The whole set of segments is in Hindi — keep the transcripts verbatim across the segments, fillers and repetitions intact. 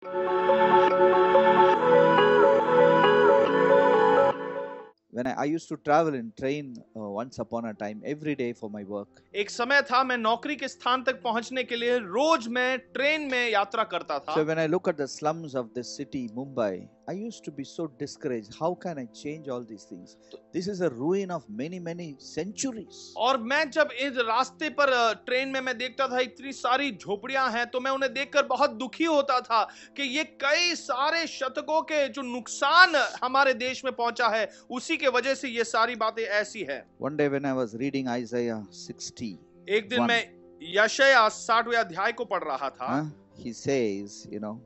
When I, I used to travel in train uh, once upon a time every day for my work. एक समय था मैं नौकरी के स्थान तक पहुंचने के लिए रोज मैं ट्रेन में यात्रा करता था. So when I look at the slums of this city, Mumbai, I used to be so discouraged. How can I change all these things? This is a ruin of many many centuries. और मैं जब इस रास्ते पर ट्रेन में मैं देखता था इतनी सारी झोपड़ियां हैं तो मैं उन्हें देखकर बहुत दुखी होता था कि ये कई सारे शतकों के जो नुकसान हमारे देश में पहुंचा है उसी के वजह से ये सारी बातें ऐसी है. One day when I was reading Isaiah sixty, एक दिन मैं यशायाह साठवें अध्याय को पढ़ रहा था. huh? He says, you know,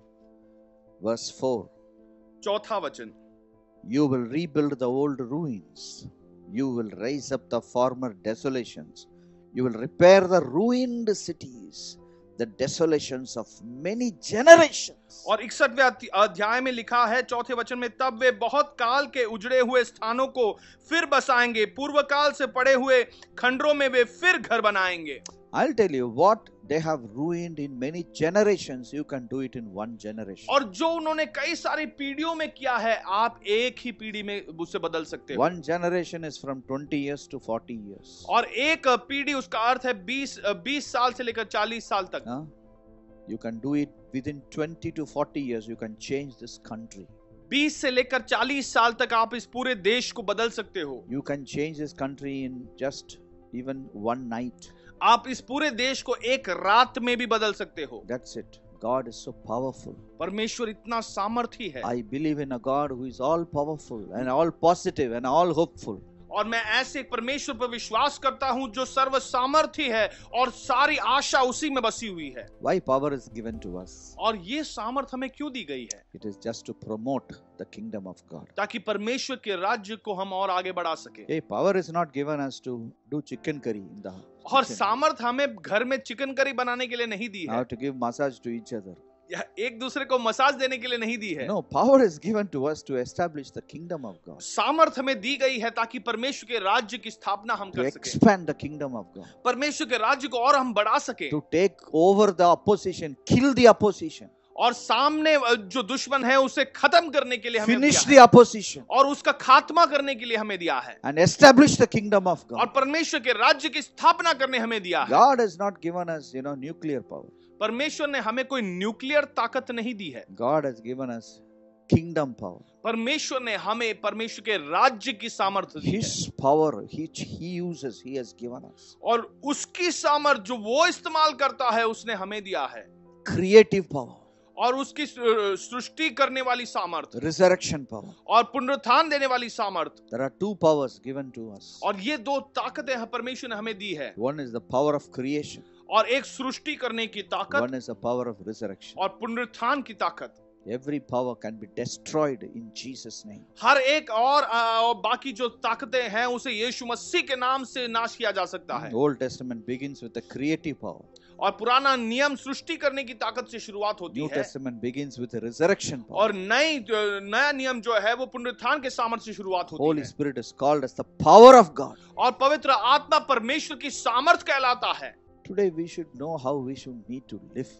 verse four. चौथा वचन. You will rebuild the old ruins. You will raise up the former desolations. You will repair the ruined cities, the desolations of many generations. और इकसठवें अध्याय में लिखा है चौथे वचन में, तब वे बहुत काल के उजड़े हुए स्थानों को फिर बसाएंगे, पूर्व काल से पड़े हुए खंडरों में वे फिर घर बनाएंगे. I'll tell you what they have ruined in many generations, you can do it in one generation. और जो उन्होंने कई सारी पीढ़ियों में किया है आप एक ही पीढ़ी में उससे बदल सकते हो. One generation is from twenty years to forty years. और एक पीढ़ी उसका अर्थ है बीस बीस साल से लेकर चालीस साल तक. Huh? You can do it within twenty to forty years, you can change this country. बीस से लेकर चालीस साल तक आप इस पूरे देश को बदल सकते हो. You can change this country in just even one night. आप इस पूरे देश को एक रात में भी बदल सकते हो. That's it. God is so powerful. परमेश्वर इतना सामर्थी है. I believe in a God who is all powerful and all positive and all hopeful. और मैं ऐसे एक परमेश्वर पर विश्वास करता हूं जो सर्व सामर्थी है और सारी आशा उसी में बसी हुई है. Why power is given to us? और ये सामर्थ हमें क्यों दी गई है? It is just to promote the kingdom of God. ताकि परमेश्वर के राज्य को हम और आगे बढ़ा सके. Hey, power is not given us to do chicken curry in the house. और सामर्थ हमें घर में चिकन करी बनाने के लिए नहीं दी है. How to give massage to each other. या एक दूसरे को मसाज देने के लिए नहीं दी है. No, power is given to us to establish the kingdom of God. सामर्थ हमें दी गई है ताकि परमेश्वर के राज्य की स्थापना हम To कर सके. expand the kingdom of God. परमेश्वर के राज्य को और हम बढ़ा सके. To take over the opposition, kill the opposition. और सामने जो दुश्मन है उसे खत्म करने के लिए हमें Finish दिया the opposition. है. और उसका खात्मा करने के लिए हमें दिया है. And establish the kingdom of और God. परमेश्वर के राज्य की स्थापना करने हमें दिया है. God has not given us, you know, nuclear power. परमेश्वर ने हमें कोई न्यूक्लियर ताकत नहीं दी है. God has given us kingdom power. परमेश्वर ने हमें परमेश्वर के राज्य की सामर्थ्य दी है. His power, which He uses, He has given us. और उसकी सामर्थ जो वो इस्तेमाल करता है उसने हमें दिया है. Creative power. और उसकी सृष्टि करने वाली सामर्थ. Resurrection power. और पुनरुत्थान देने वाली सामर्थ. There are two powers given to us. और ये दो ताकतें परमेश्वर ने हमें दी है. One is the power of creation. और एक सृष्टि करने की ताकत. One is the power of resurrection. और पुनरुत्थान की ताकत. Every power can be destroyed in Jesus' name. हर एक और आ, बाकी जो ताकतें हैं उसे यीशु मसीह के नाम से नाश किया जा सकता है. The Old Testament begins with the creative power. और पुराना नियम सृष्टि करने की ताकत से शुरुआत होती New है. Testament begins with the resurrection power. और नई नया नियम जो है वो पुनरुत्थान के सामर्थ्य से शुरुआत होती Holy है. Spirit is called as the power of God. और पवित्र आत्मा परमेश्वर की सामर्थ कहलाता है. Today we should know how we should need to live.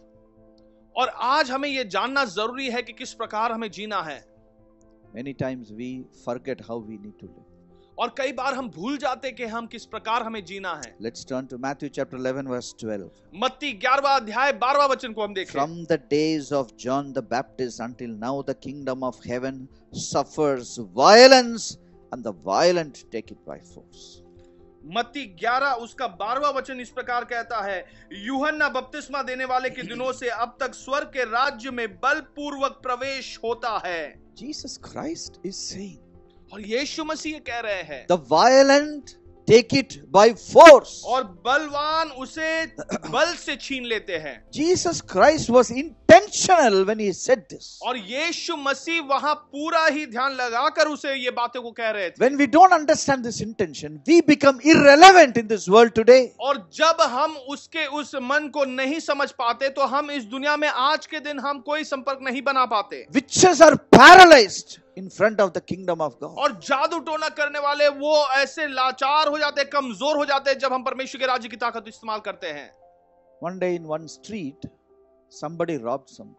और आज हमें यह जानना जरूरी है कि किस प्रकार हमें जीना है. Many times we forget how we need to live. और कई बार हम भूल जाते कि हम किस प्रकार हमें जीना है. Let's turn to Matthew chapter eleven verse twelve. मत्ती ग्यारहवां अध्याय बारहवां वचन को हम देखें. From the days of John the Baptist until now the kingdom of heaven suffers violence and the violent take it by force. मत्ती ग्यारह उसका बारहवां वचन इस प्रकार कहता है, यूहन्ना बपतिस्मा देने वाले के दिनों से अब तक स्वर्ग के राज्य में बलपूर्वक प्रवेश होता है. Jesus Christ is saying, और यीशु मसीह कह रहे हैं, the violent take it by force. और बलवान उसे बल से छीन लेते हैं. Jesus Christ was intentional when he said this. और यीशु मसीह वहां पूरा ही ध्यान लगाकर उसे ये बातों को कह रहे थे. When we don't understand this intention, we become irrelevant in this world today. और जब हम उसके उस मन को नहीं समझ पाते तो हम इस दुनिया में आज के दिन हम कोई संपर्क नहीं बना पाते. Witches are paralyzed in front of the kingdom of God. और जादू टोना करने वाले वो ऐसे लाचार हो जाते, कमजोर हो जाते जब हम परमेश्वर के राज्य की ताकत इस्तेमाल करते हैं. One day in one street, somebody robbed something.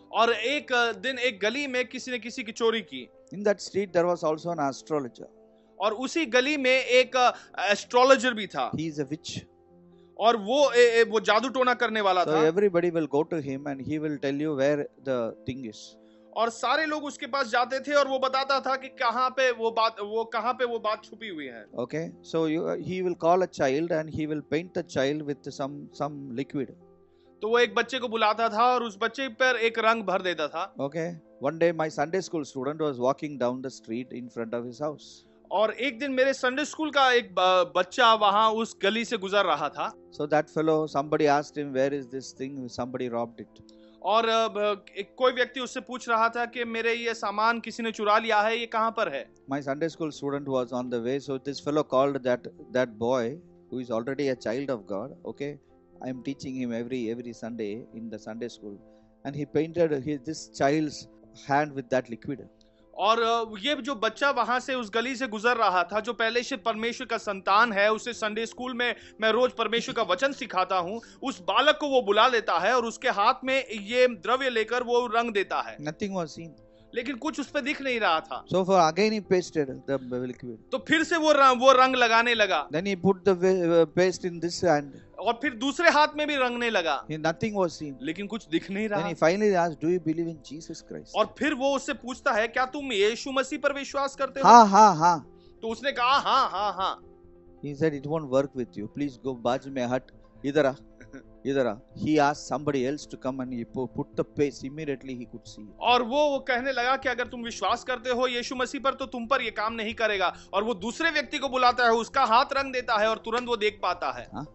और एक अ, दिन एक गली में किसी ने किसी की चोरी की, In that street, there was also an astrologer. और उसी गली में एक एस्ट्रोलॉजर भी था, He is a witch. और वो ए, ए, वो जादू टोना करने वाला So था, everybody will go to him and he will tell you where the thing is. और सारे लोग उसके पास जाते थे और वो बताता था कि कहाँ पे वो बात वो कहाँ पे वो बात छुपी हुई है। Okay, so you, uh, he will call a child and he will paint the child with some some liquid. तो वो एक बच्चे को बुलाता था और उस बच्चे पर एक रंग भर देता था। Okay, one day my Sunday school student was walking down the street in front of his house. और एक दिन मेरे संडे स्कूल का एक ब- बच्चा वहां उस गली से गुजर रहा था, So that fellow, somebody asked him, where is this thing? Somebody robbed it. और अ, ब- एक कोई व्यक्ति उससे पूछ रहा था कि मेरे ये सामान किसी ने चुरा लिया है, ये कहाँ पर है। My Sunday school student was on the way, so this fellow called that that boy who is already a child of God. Okay, I am teaching him every every Sunday in the Sunday school, and he painted his this child's hand with that liquid. और अ, ये जो बच्चा वहां से उस गली से गुजर रहा था, जो पहले से परमेश्वर का संतान है, उसे संडे स्कूल में मैं रोज परमेश्वर का वचन सिखाता हूँ, उस बालक को वो बुला लेता है और उसके हाथ में ये द्रव्य लेकर वो रंग देता है, Nothing was seen. लेकिन कुछ उस पे दिख नहीं रहा था। So for again he pasted the liquid. तो फिर से वो रंग, वो रंग लगाने लगा, Then he put the uh, paste in this hand. और फिर दूसरे हाथ में भी रंगने लगा, He, nothing was seen. लेकिन कुछ दिख नहीं Then रहा। he finally asked, "Do you believe in Jesus Christ?" और फिर वो उससे पूछता है, क्या तुम यीशु मसीह पर विश्वास करते हो? Ha ha ha. तो उसने कहा हाँ हाँ हाँ। He said, "It won't work with you. Please go बाज में हट. इधर आ. इधर आ." He asked somebody else to come and he pu- put the paste. Immediately he could see. और वो वो कहने लगा कि अगर तुम विश्वास करते हो यीशु मसीह पर तो तुम पर ये काम नहीं करेगा, और वो दूसरे व्यक्ति को बुलाता है, उसका हाथ रंग देता है और तुरंत वो देख पाता है। Huh?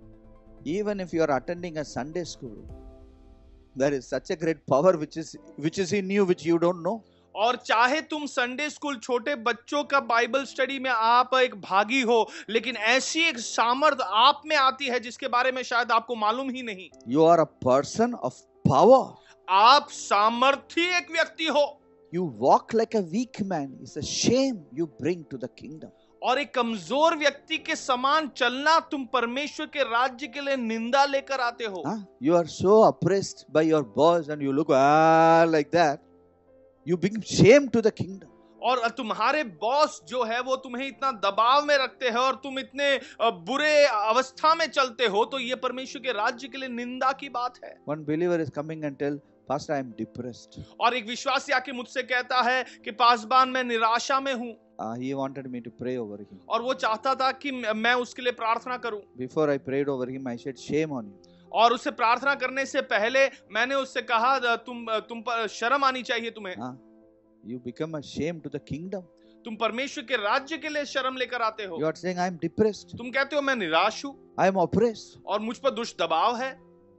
Even if you are attending a Sunday school, there is such a great power which is which is in you which you don't know. और चाहे तुम संडे स्कूल छोटे बच्चों का बाइबल स्टडी में आप एक भागी हो, लेकिन ऐसी एक सामर्थ आप में आती है जिसके बारे में शायद आपको मालूम ही नहीं। You are a person of power. आप सामर्थी एक व्यक्ति हो, You walk like a weak man. It's a shame you bring to the kingdom. और एक कमजोर व्यक्ति के समान चलना तुम परमेश्वर के राज्य के लिए निंदा लेकर आते हो। Huh? You are so oppressed by your boss and you look ah like that. You bring shame to the kingdom. और तुम्हारे बॉस जो है वो तुम्हें इतना दबाव में रखते हैं और तुम इतने अ, बुरे अवस्था में चलते हो, तो ये परमेश्वर के राज्य के लिए निंदा की बात है। One believer is coming and tell, Pastor, I am depressed. और एक विश्वासी आके मुझसे कहता है कि पासबान मैं निराशा में हूँ, Uh, he wanted me to pray over him. और वो चाहता था कि मैं उसके लिए प्रार्थना करूं। Before I prayed over him, I said, shame on you. और उससे प्रार्थना करने से पहले मैंने उससे कहा तुम तुम पर शर्म आनी चाहिए तुम्हें। Huh? You become a shame to the kingdom. तुम परमेश्वर के राज्य के लिए शर्म लेकर आते हो। You are saying, I am depressed. तुम कहते हो मैं निराश हूँ I am oppressed. और मुझ पर दुष्ट दबाव है।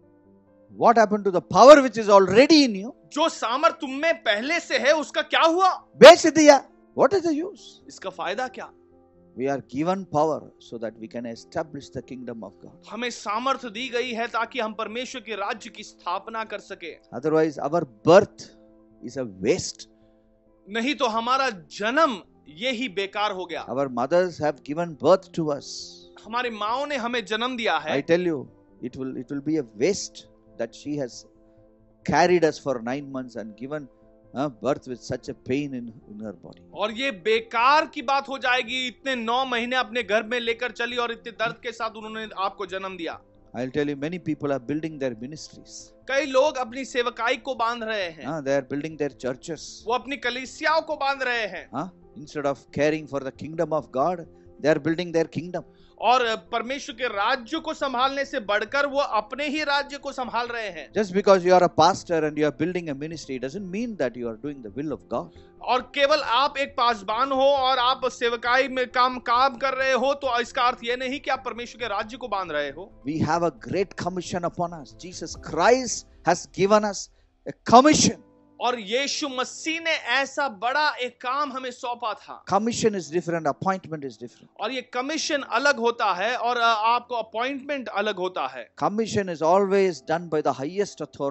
What happened to the power which is already in you? जो सामर्थ तुम में पहले से है उसका क्या हुआ? बेच दिया. What is the use? इसका फायदा क्या? We are given power so that we can establish the kingdom of God. हमें सामर्थ दी गई है ताकि हम परमेश्वर के राज्य की स्थापना कर सके। Otherwise, our birth is a waste. नहीं तो हमारा जन्म ये ही बेकार हो गया। Our mothers have given birth to us. हमारी माओ ने हमें जन्म दिया है। I tell you, it will it will be a waste that she has carried us for nine months and given uh, birth with such a pain in, in her body. और ये बेकार की बात हो जाएगी, इतने नौ महीने अपने घर में लेकर चली और इतने दर्द के साथ उन्होंने आपको जन्म दिया। I'll tell you, many people are building their ministries. कई लोग अपनी सेवकाई को बांध रहे हैं। Uh, they are building their churches. वो अपनी कलीसियाओं को बांध रहे हैं। Uh, instead of caring for the kingdom of God, they are building their kingdom. और परमेश्वर के राज्य को संभालने से बढ़कर वो अपने ही राज्य को संभाल रहे हैं। Just because you are a pastor and you are building a ministry doesn't mean that you are doing the will of God. और केवल आप एक पासबान हो और आप सेवकाई में काम काम कर रहे हो तो इसका अर्थ ये नहीं कि आप परमेश्वर के राज्य को बांध रहे हो। We have a great commission upon us. Jesus Christ has given us a commission. और यीशु मसीह ने ऐसा बड़ा एक काम हमें सौंपा था। Commission is different, appointment is different. और ये कमीशन अलग होता है और आपको अपॉइंटमेंट अलग होता है। Commission is always done by the highest authority.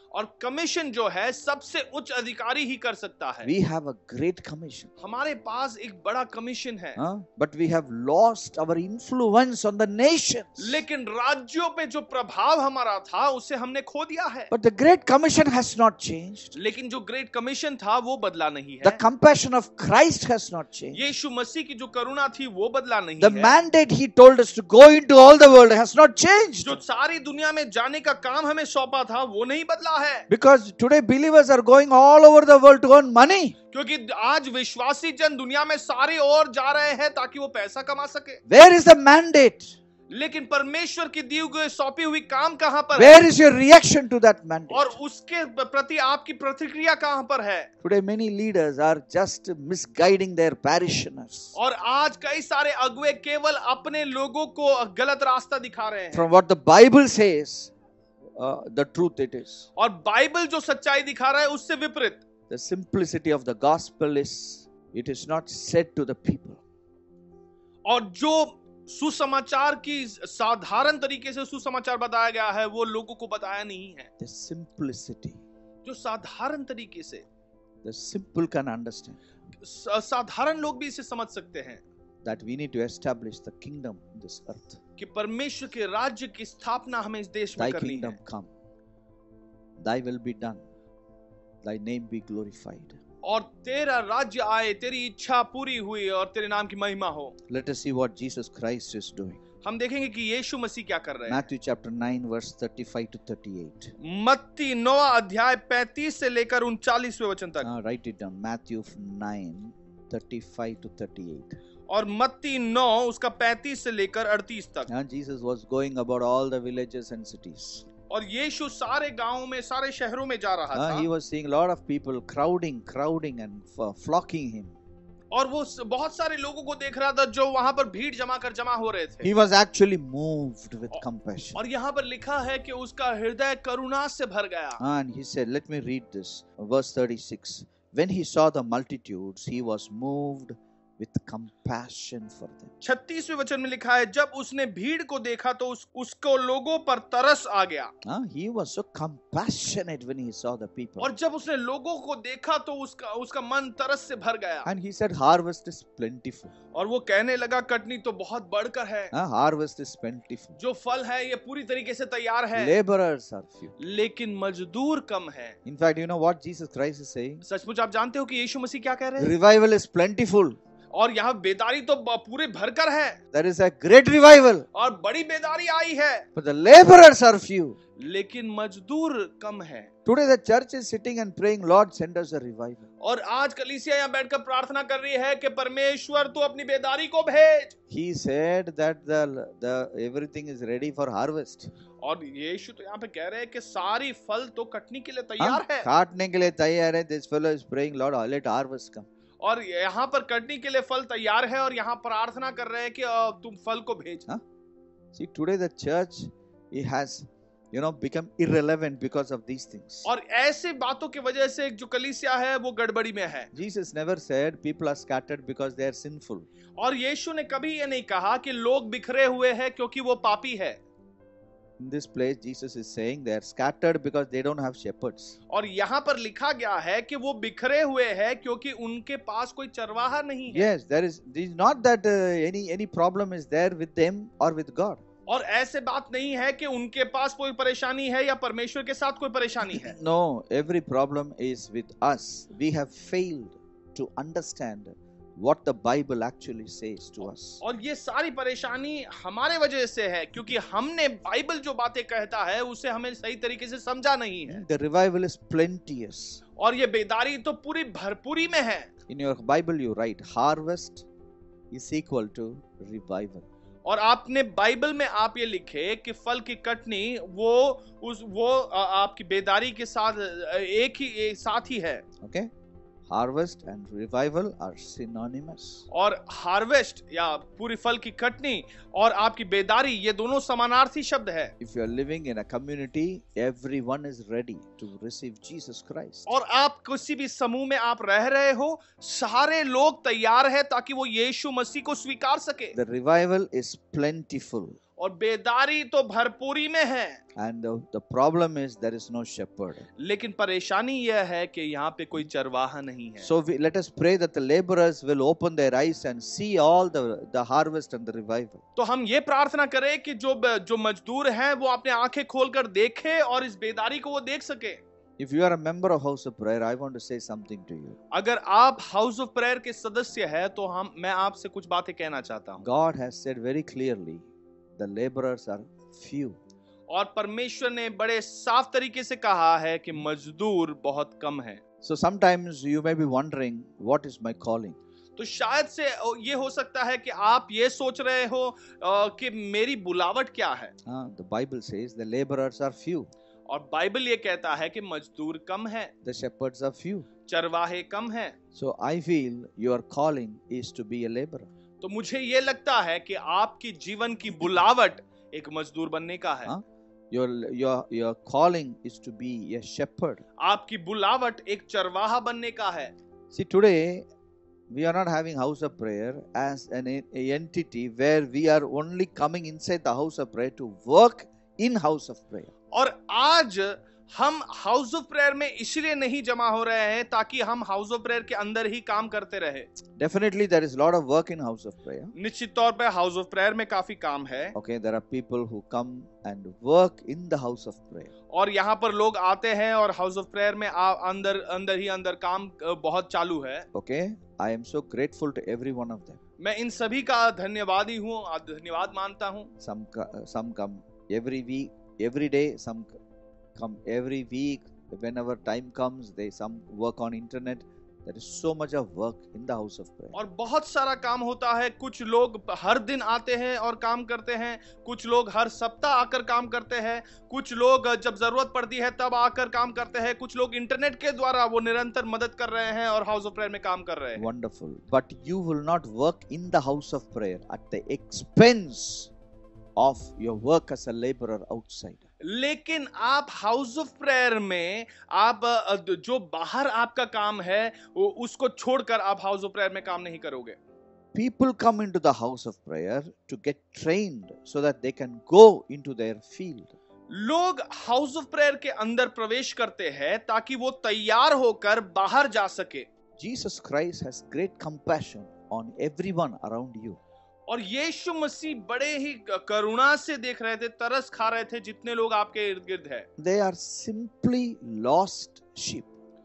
और कमीशन जो है सबसे उच्च अधिकारी ही कर सकता है। We have a great commission. हमारे पास एक बड़ा कमीशन है, Huh? But we have lost our influence on the nations. लेकिन राज्यों पे जो प्रभाव हमारा था उसे हमने खो दिया है। But the Great Commission has not changed. लेकिन जो ग्रेट कमीशन था वो बदला नहीं The है। compassion of Christ has not changed. यीशु मसीह की जो करुणा थी वो बदला नहीं The है। mandate He told us to go into all the world has not changed. जो सारी दुनिया में जाने का काम हमें सौंपा था वो नहीं बदला है। Because today believers are going all over the world to earn money. क्योंकि आज विश्वासी जन दुनिया में सारे ओर जा रहे हैं ताकि वो पैसा कमा सके। Where is the mandate? लेकिन परमेश्वर की दी हुई सौंपी हुई काम कहां पर है? Where is your reaction to that mandate? और उसके प्रति आपकी प्रतिक्रिया कहां पर है? Today many leaders are just misguiding their parishioners. और आज कई सारे अगुवे केवल अपने लोगों को गलत रास्ता दिखा रहे हैं। From what the Bible says, uh, the truth it is. और बाइबल जो सच्चाई दिखा रहा है उससे विपरीत। The simplicity of the gospel is, it is not said to the people. और जो सुसमाचार की साधारण तरीके से सुसमाचार बताया गया है वो लोगों को बताया नहीं है। The simplicity. जो साधारण तरीके से, The simple can understand स- साधारण लोग भी इसे समझ सकते हैं that we need to establish the kingdom in this earth. कि परमेश्वर के राज्य की स्थापना हमें इस देश में Thy करनी kingdom है come. Thy will be done. Thy name be glorified. और तेरा राज्य आए, तेरी इच्छा पूरी हुई और तेरे नाम की महिमा हो। Let us see what Jesus Christ is doing. हम देखेंगे कि यीशु मसीह क्या कर रहे हैं। Matthew chapter nine verse thirty-five to thirty-eight. मत्ती नौवां अध्याय पैंतीस से लेकर उनचालीसवें वचन तक। Uh, write it down. Matthew nine thirty-five to thirty-eight. और मत्ती नौ उसका पैंतीस से लेकर अड़तीस तक। And Jesus was going about all the villages and cities. और यीशु सारे गांवों में, सारे शहरों में जा रहा Uh, he था was seeing a lot of people crowding, crowding and f- flocking him. और वो स- बहुत सारे लोगों को देख रहा था जो वहां पर भीड़ जमा कर जमा हो रहे थे। He was actually moved with compassion. और यहाँ पर लिखा है कि उसका हृदय करुणा से भर गया। And he said, let me read this. Verse thirty-six. When he saw the multitudes, he was moved with compassion for them. छत्तीसवें वचन में लिखा है, जब उसने भीड़ को देखा तो उस, उसको लोगों पर तरस आ गया। Ah, he was so compassionate when he saw the people. और जब उसने लोगों को देखा तो उसका उसका मन तरस से भर गया। And he said, harvest is plentiful. और वो कहने लगा, कटनी तो बहुत बढ़कर है। Ah, harvest is plentiful. जो फल है ये पूरी तरीके से तैयार है, Laborers are few. लेकिन मजदूर कम है। In fact, you know what Jesus Christ is saying? सचमुच आप जानते हो कि यीशु मसीह क्या कह रहे हैं? Revival is plentiful. और यहाँ बेदारी तो ब- पूरे भरकर है There is a great revival. और बड़ी बेदारी आई है, But the laborers are few. लेकिन मजदूर कम है। Today the church is sitting and praying, Lord, send us a revival. और आज कलीसिया यहाँ बैठकर प्रार्थना कर रही है कि परमेश्वर तू अपनी बेदारी को भेज। He said that the, the everything is ready for harvest. और यीशु तो यहाँ पे कह रहे हैं कि सारी फल तो कटनी के लिए हाँ, तैयार है। काटने के लिए तैयार है. This fellow is praying, Lord, let harvest come. और यहाँ पर कटनी के लिए फल तैयार है और यहाँ प्रार्थना कर रहे हैं कि अ, तुम फल को भेज। हाँ? See, today the church, it has, you know, become irrelevant because of these things. और ऐसे बातों की वजह से जो कलीसिया है वो गड़बड़ी में है। Jesus never said people are scattered because they are sinful. और यीशु ने कभी ये नहीं कहा कि लोग बिखरे हुए हैं क्योंकि वो पापी है। In this place, Jesus is saying they are scattered because they don't have shepherds. और यहाँ पर लिखा गया है कि वो बिखरे हुए हैं क्योंकि उनके पास कोई चरवाहा नहीं है। Yes, there is. It is not that uh, any any problem is there with them or with God. और ऐसे बात नहीं है कि उनके पास कोई परेशानी है या परमेश्वर के साथ कोई परेशानी है। No, every problem is with us. We have failed to understand what the Bible actually says to us. और ये सारी परेशानी हमारे वजह से है क्योंकि हमने बाइबल जो बातें कहता है उसे हमें सही तरीके से समझा नहीं है। The revival is plenteous. और ये बेदारी तो पूरी भरपूरी में है। In your Bible you write harvest is equal to revival. और आपने बाइबल में आप ये लिखे कि फल की कटनी वो उस वो आ, आपकी बेदारी के साथ एक ही एक साथ ही है। Okay? Harvest and revival are synonymous. और हार्वेस्ट या पूरी फल की कटनी और आपकी बेदारी ये दोनों समानार्थी शब्द है। If you are living in a community, everyone is ready to receive Jesus Christ. और आप किसी भी समूह में आप रह रहे हो, सारे लोग तैयार हैं ताकि वो यीशु मसीह को स्वीकार सके। The revival is plentiful. और बेदारी तो भरपूरी में है, and the, the problem is there is no shepherd. लेकिन परेशानी यह है कि यहाँ पे कोई चरवाहा नहीं है। So we, let us pray that the laborers will open their eyes and see all the the harvest and the revival. तो हम ये प्रार्थना करें कि जो जो मजदूर हैं वो अपने आंखें खोलकर देखें और इस बेदारी को वो देख सके। If you are a member of House of Prayer, I want to say something to you. अगर आप हाउस ऑफ प्रेयर के सदस्य हैं तो हम मैं आपसे कुछ बातें कहना चाहता हूँ। God has said very clearly, the laborers are few. और परमेश्वर ने बड़े साफ तरीके से कहा है कि मजदूर बहुत कम है। So sometimes you may be wondering, what is my calling? तो शायद से ये हो सकता है कि आप ये सोच रहे हो कि मेरी बुलावट क्या है। Uh, the Bible says the laborers are few. और बाइबल ये कहता है कि मजदूर कम है, The shepherds are few. चरवाहे कम हैं। So I feel your calling is to be a laborer. तो मुझे ये लगता है कि आपकी जीवन की बुलावट एक मजदूर बनने का है। हाँ? Your your your calling is to be a shepherd. आपकी बुलावट एक चरवाहा बनने का है। See, today we are not having house of prayer as an a entity where we are only coming inside the house of prayer to work in house of prayer. और आज हम हाउस ऑफ प्रेयर में इसलिए नहीं जमा हो रहे हैं ताकि हम हाउस ऑफ प्रेयर के अंदर ही काम करते रहे। Definitely there is a lot of work in house of prayer. निश्चित तौर पे हाउस ऑफ प्रेयर में काफी काम है। Okay, there are people who come and work in the house of prayer. और यहाँ पर लोग आते हैं और हाउस ऑफ प्रेयर में आ, अंदर अंदर ही अंदर काम बहुत चालू है। Okay, I am so grateful to every one of them. मैं इन सभी का धन्यवादी हूँ, धन्यवाद मानता हूँ। Some some come every week, every day. Some come every week. Whenever time comes, they some work on internet. There is so much of work in the house of prayer. और बहुत सारा काम होता है। कुछ लोग हर दिन आते हैं और काम करते हैं, कुछ लोग हर सप्ताह आकर काम करते हैं, कुछ लोग जब जरूरत पड़ती है तब आकर काम करते हैं, कुछ लोग इंटरनेट के द्वारा वो निरंतर मदद कर रहे हैं और हाउस ऑफ प्रेयर में काम कर रहे हैं। Wonderful. But you will not work in the house of prayer at the expense of your work as a laborer outside. लेकिन आप हाउस ऑफ प्रेयर में आप जो बाहर आपका काम है उसको छोड़कर आप हाउस ऑफ प्रेयर में काम नहीं करोगे। People come into the house of prayer to get trained so that they can go into their field. लोग हाउस ऑफ प्रेयर के अंदर प्रवेश करते हैं ताकि वो तैयार होकर बाहर जा सके। Jesus Christ has great compassion on everyone around you. और यीशु मसीह बड़े ही करुणा से देख रहे थे, तरस खा रहे थे जितने लोग आपके इर्द गिर्द है। They are simply lost sheep.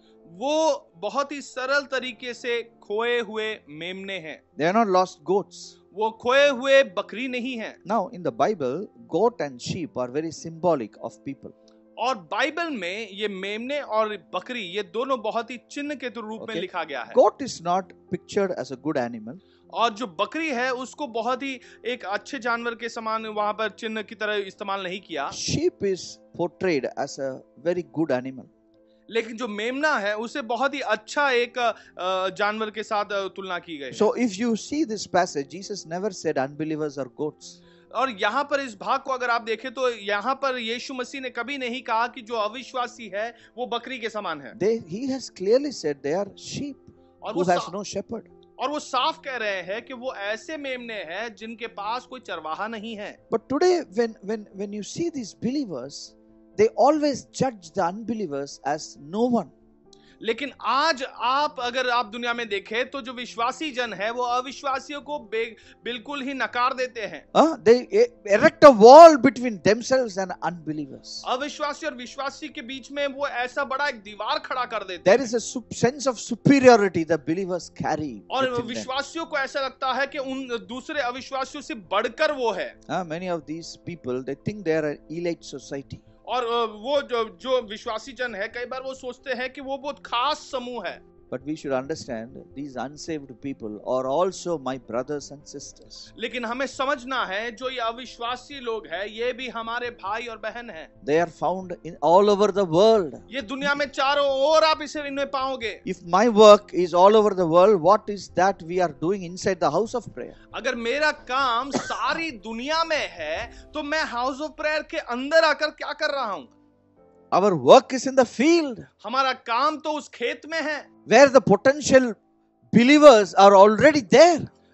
वो बहुत ही सरल तरीके से खोए हुए मेमने हैं। They are not lost goats. वो खोए हुए बकरी नहीं है। Now in the Bible, goat and sheep are very symbolic of people. और बाइबल में ये मेमने और बकरी ये दोनों बहुत ही चिन्ह के रूप Okay. में लिखा गया है। Goat is not pictured as a good animal. और जो बकरी है उसको बहुत ही एक अच्छे जानवर के समान वहां पर चिन्ह की तरह इस्तेमाल नहीं किया। Sheep is portrayed as a very good animal. लेकिन जो मेमना है उसे बहुत ही अच्छा एक जानवर के साथ तुलना की गई। So if you see this passage, Jesus never said unbelievers are goats. और यहाँ पर इस भाग को अगर आप देखें तो यहाँ पर यीशु मसीह ने कभी नहीं कहा कि जो अविश्वासी है वो बकरी के समान है। They, he has clearly said they are sheep और who वो has सा- no shepherd. और वो साफ कह रहे हैं कि वो ऐसे मेमने हैं जिनके पास कोई चरवाहा नहीं है। But today, when when when you see these believers, they always judge the unbelievers as no one. लेकिन आज आप अगर आप दुनिया में देखें तो जो विश्वासी जन है वो अविश्वासियों को बिल्कुल ही नकार देते हैं। Uh, they erect a wall between themselves and unbelievers. अविश्वासी और विश्वासी के बीच में वो ऐसा बड़ा एक दीवार खड़ा कर देते There हैं। is a sup- sense of superiority the believers carry. और within them. विश्वासियों को ऐसा लगता है कि उन दूसरे अविश्वासियों से बढ़कर वो है। Uh, many of these people, they think they are an elite society. और वो जो जो विश्वासी जन है कई बार वो सोचते हैं कि वो बहुत खास समूह है। But we should understand these unsaved people are also my brothers and sisters. लेकिन हमें समझना है जो ये अविश्वासी लोग हैं ये भी हमारे भाई और बहन हैं। They are found in all over the world. ये दुनिया में चारों ओर आप इसे इनमें पाओगे। If my work is all over the world, what is that we are doing inside the house of prayer? अगर मेरा काम सारी दुनिया में है तो मैं हाउस ऑफ प्रेयर के अंदर आकर क्या कर रहा हूँ? Our work is in the field हमारा काम तो उस खेत में है where the potential believers are already there.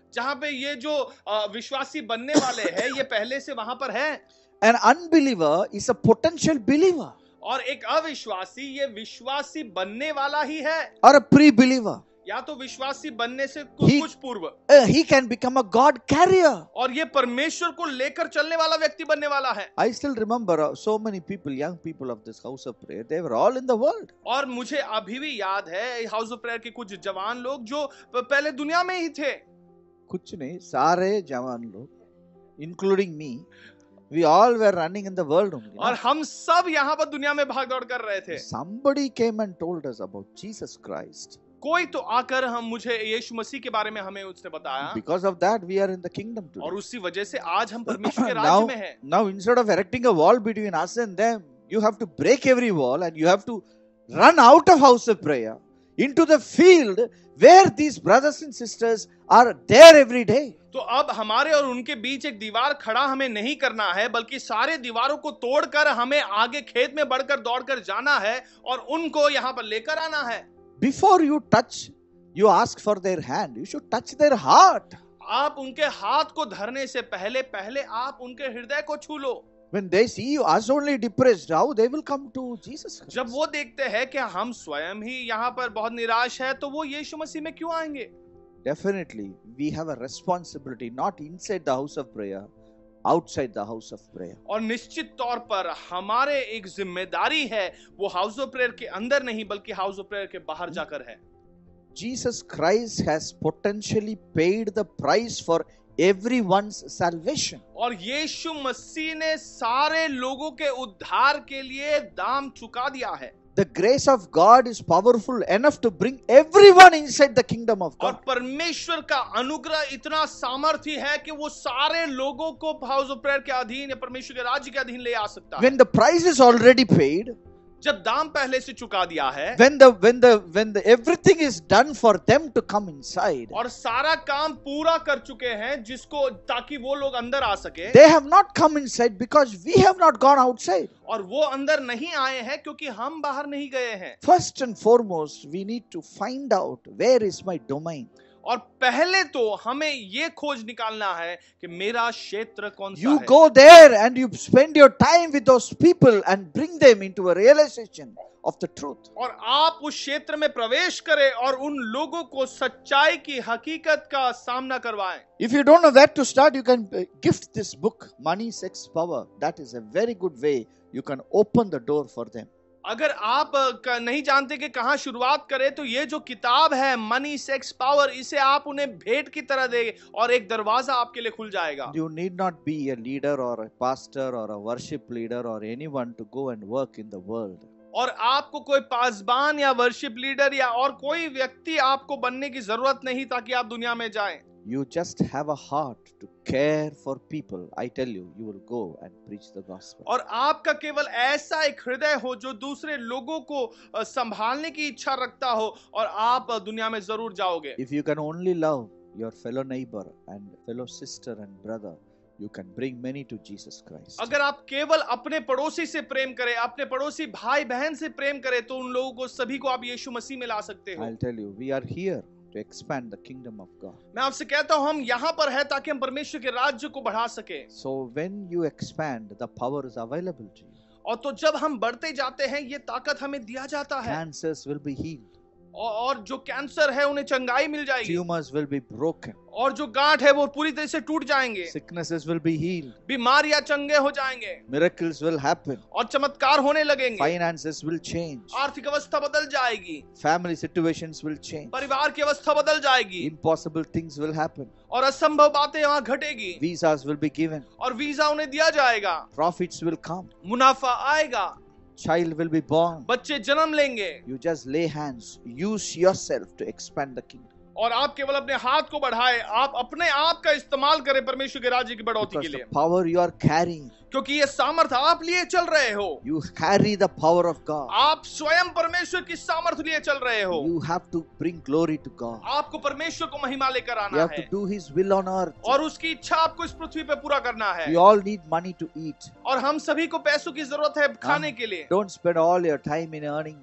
जहां पे ये जो अ, विश्वासी बनने वाले हैं ये पहले से वहां पर है, An unbeliever is a potential believer और एक अविश्वासी ये विश्वासी बनने वाला ही है, or a pre-believer. या तो विश्वासी बनने से कुछ He- कुछ पूर्व, Uh, he can become a God carrier. और ये परमेश्वर को लेकर चलने वाला व्यक्ति बनने वाला है। I still remember uh, so many people, young people of this house of prayer, they were all in the world. और मुझे अभी भी याद है हाउस ऑफ प्रेयर के कुछ जवान लोग जो प- पहले दुनिया में ही थे, कुछ नहीं, सारे जवान लोग, including me, we all were running in the world only. और हम सब यहाँ पर दुनिया में भाग दौड़ कर रहे थे। Somebody came and told us about Jesus Christ. कोई तो आकर हम मुझे यीशु मसीह के बारे में हमें उसने बताया, Because of that, we are in the kingdom और today. उसी वजह से आज हम परमेश्वर के राज्य now, में हैं। now, instead of erecting a wall between us and them, you have to break every wall and you have to run out of house of prayer into the field where these brothers and sisters are there every day. तो अब हमारे और उनके बीच एक दीवार खड़ा हमें नहीं करना है, बल्कि सारे दीवारों को तोड़कर हमें आगे खेत में बढ़कर दौड़कर जाना है और उनको यहाँ पर लेकर आना है। Before you touch, you ask for their hand. You should touch their heart. आप उनके हाथ को धरने से पहले पहले आप उनके हृदय को छू लो। When they see you as only depressed, how they will come to Jesus Christ? जब वो देखते हैं कि हम स्वयं ही यहाँ पर बहुत निराश है, तो वो यीशु मसीह में क्यों आएंगे? Definitely, we have a responsibility, not inside the house of prayer, outside the house of prayer. और निश्चित तौर पर हमारे एक जिम्मेदारी है, वो हाउस ऑफ प्रेयर के अंदर नहीं बल्कि हाउस ऑफ प्रेयर के बाहर जाकर है। Jesus Christ has potentially paid the price for everyone's salvation. और यीशु मसीह ने सारे लोगों के उद्धार के लिए दाम चुका दिया है। The grace of God is powerful enough to bring everyone inside the kingdom of और God. परमेश्वर का अनुग्रह इतना सामर्थ्य है कि वो सारे लोगों को हाउस ऑफ प्रेयर के अधीन या परमेश्वर के राज्य के अधीन ले आ सकता है। When the price is already paid, जब दाम पहले से चुका दिया है, when the when the when the everything is done for them to come inside, और सारा काम पूरा कर चुके हैं जिसको ताकि वो लोग अंदर आ सके, they have not come inside because we have not gone outside. और वो अंदर नहीं आए हैं क्योंकि हम बाहर नहीं गए हैं। First and foremost, we need to find out where is my domain. और पहले तो हमें ये खोज निकालना है कि मेरा क्षेत्र कौन सा You है। go there and you spend your time with those people and bring them into a realization of the truth. और आप उस क्षेत्र में प्रवेश करें और उन लोगों को सच्चाई की हकीकत का सामना करवाएं। If you don't know where to start, you can uh, gift this book, Money, Sex, Power. That is a very good way you can open the door for them. अगर आप क- नहीं जानते कि कहाँ शुरुआत करें, तो ये जो किताब है मनी सेक्स पावर, इसे आप उन्हें भेंट की तरह दे और एक दरवाजा आपके लिए खुल जाएगा। You need not be a leader or a pastor or a worship leader or anyone to go and work in the world. और आपको कोई पासबान या वर्शिप लीडर या और कोई व्यक्ति आपको बनने की जरूरत नहीं ताकि आप दुनिया में जाएं। You just have a heart to care for people. I tell you, you will go and preach the gospel. और आपका केवल ऐसा एक हृदय हो जो दूसरे लोगों को अ, संभालने की इच्छा रखता हो, और आप अ, दुनिया में जरूर जाओगे। If you can only love your fellow neighbor and fellow sister and brother, you can bring many to Jesus Christ. अगर आप केवल अपने पड़ोसी से प्रेम करें, अपने पड़ोसी भाई बहन से प्रेम करें, तो उन लोगों को सभी को आप यीशु मसीह में ला सकते हो। I'll tell you, we are here to expand the kingdom of God. मैं आपसे कहता हूं हम यहाँ पर है ताकि हम परमेश्वर के राज्य को बढ़ा सके। So when you expand, the power is available to you. और तो जब हम बढ़ते जाते हैं, ये ताकत हमें दिया जाता है, Cancers will be healed. और और जो कैंसर है उन्हें चंगाई मिल जाएगी, Tumors will be broken. और जो गांठ है वो पूरी तरह से टूट जाएंगे, Sicknesses will be healed. बीमारियां चंगे हो जाएंगे, Miracles will happen. और चमत्कार होने लगेंगे, Finances will change. आर्थिक अवस्था बदल जाएगी, Family situations will change. परिवार की अवस्था बदल जाएगी, Impossible things will happen. और असंभव बातें वहां घटेगी, Visas will be given. और वीजा उन्हें दिया जाएगा, Profits will come. मुनाफा आएगा, Child will be born. बच्चे जन्म लेंगे, You just lay hands. Use yourself to expand the kingdom. और आप केवल अपने हाथ को बढ़ाए, आप अपने आप का इस्तेमाल करें परमेश्वर के राज्य की बढ़ोतरी के Because लिए, the power you are carrying, क्योंकि ये सामर्थ आप लिए चल रहे हो, you carry the power of God. आप स्वयं परमेश्वर की सामर्थ लिए चल रहे हो, You have to bring glory to God. आपको परमेश्वर को महिमा लेकर You आना have है, to do His will on earth. और उसकी इच्छा आपको इस पृथ्वी पे पूरा करना है। We all need money to eat. और हम सभी को पैसों की जरूरत है खाने के लिए, Don't spend all your time in earning money.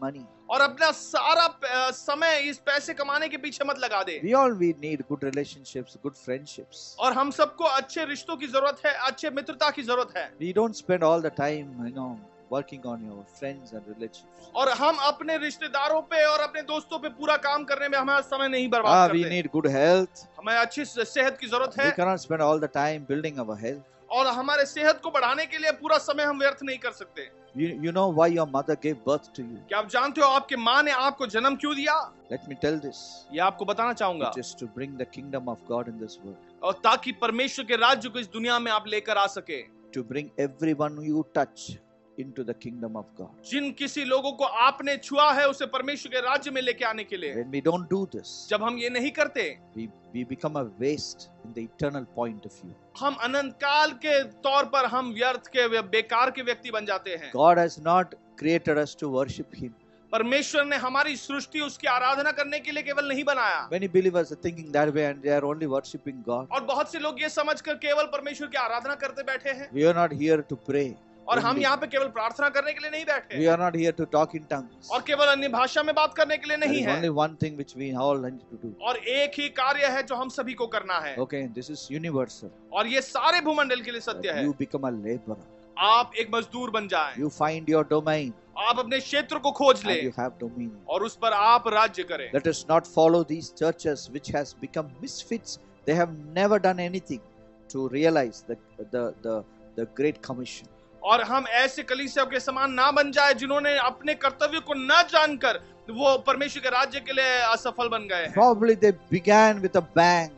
और अपना सारा प- समय इस पैसे कमाने के पीछे मत लगा दे। We all we need good relationships, good friendships. और हम सबको अच्छे रिश्तों की जरूरत है, अच्छे मित्रता की जरूरत है। We don't spend all the time, you know, working on your friends and relationships. और हम अपने रिश्तेदारों पे और अपने दोस्तों पे पूरा काम करने में हमारा समय नहीं बर्बाद Ah, we करते। need good health. हमें अच्छी सेहत की जरूरत We है cannot spend all the time building our health. और हमारे सेहत को बढ़ाने के लिए पूरा समय हम व्यर्थ नहीं कर सकते। You, you know why your mother gave birth to you? क्या आप जानते हो आपके माँ ने आपको जन्म क्यों दिया? Let me tell this. ये आपको बताना चाहूंगा। It is to bring the kingdom of God in this world. और ताकि परमेश्वर के राज्य को इस दुनिया में आप लेकर आ सके। To bring everyone you touch into the kingdom of God. जिन किसी लोगों को आपने छुआ है उसे परमेश्वर के राज्य में लेके आने के लिए। When we don't do this, जब हम ये नहीं करते, we, we become a waste in the eternal point of view. हम अनंत काल के तौर पर हम व्यर्थ के बेकार के व्यक्ति बन जाते हैं। God has not created us to worship Him. परमेश्वर ने हमारी सृष्टि उसकी आराधना करने के लिए केवल नहीं बनाया। Many believers are thinking that way and they are only worshiping God. और बहुत से लोग ये समझकर केवल परमेश्वर की आराधना करते बैठे हैं। We are not here to pray. और हम only. यहाँ पे केवल प्रार्थना करने के लिए नहीं बैठे। We are not here to talk in tongues. और केवल अन्य भाषा में बात करने के लिए There नहीं is है। only one thing which we all need to do. और एक ही कार्य है जो हम सभी को करना है। Okay, this is universal. और ये सारे भूमंडल के लिए सत्य है। You become a laborer. आप एक मजदूर बन जाएं। You find your domain आप अपने क्षेत्र को खोज and लें you have dominion. और उस पर आप राज्य करें। Let us not follow these churches which has become misfits. They have never done anything to realize the the the the Great Commission. और हम ऐसे कलीसिया के समान ना बन जाए जिन्होंने अपने कर्तव्य को न जानकर वो परमेश्वर के राज्य के लिए असफल बन गए हैं। Probably they began with a bang,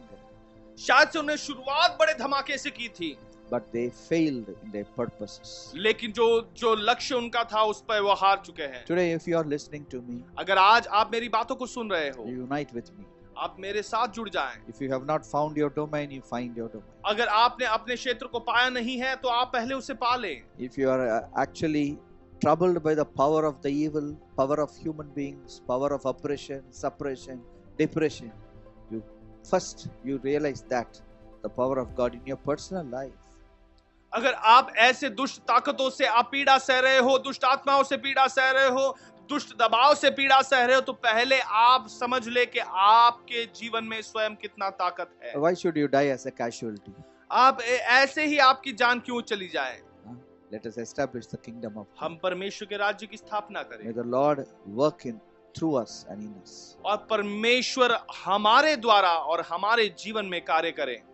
शायद से उन्हें शुरुआत बड़े धमाके से की थी, but they failed in their purposes. लेकिन जो जो लक्ष्य उनका था उस पर वो हार चुके हैं। Today, if you are listening to me, अगर आज आप मेरी बातों को सुन रहे हो, unite with me. आप मेरे साथ जुड़ जाएं। If you have not found your domain, you find your domain. अगर आपने अपने क्षेत्र को पाया नहीं है तो आप पहले उसे पा लें। If you are uh, actually troubled by the power of the evil, power of human beings, power of oppression, suppression, depression, you first you realize that the power of God in your personal life. अगर आप ऐसे दुष्ट ताकतों से आप पीड़ा सह रहे हो, दुष्ट आत्माओं से पीड़ा सह रहे हो, दुष्ट दबाव से पीड़ा सह रहे हो, तो पहले आप समझ ले कि आपके जीवन में स्वयं कितना ताकत है। Why should you die as a casualty? आप ए- ऐसे ही आपकी जान क्यों चली जाए? Huh? Let us establish the kingdom of God. हम परमेश्वर के राज्य की स्थापना May करें the Lord work in through us and in us. और परमेश्वर हमारे द्वारा और हमारे जीवन में कार्य करें।